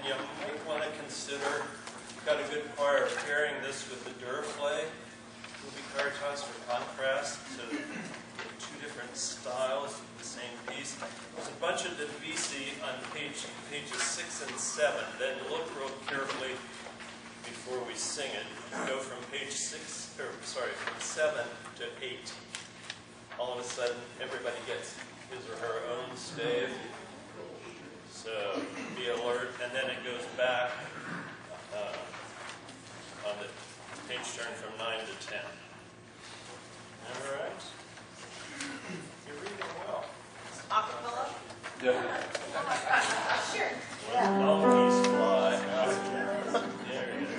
and you might want to consider, got a good choir, pairing this with the Duraflay, Ubi Caritas for contrast, to get two different styles of the same piece. There's a bunch of divisi on pages 6 and 7. Then look real carefully before we sing it. Go from page 7 to 8. All of a sudden, everybody gets his or her own stave. So be alert, and then it goes back on the page turn from 9 to 10. All right? You're reading well. Acapella? Yeah. Sure. Yeah. Donkeys fly. There you go.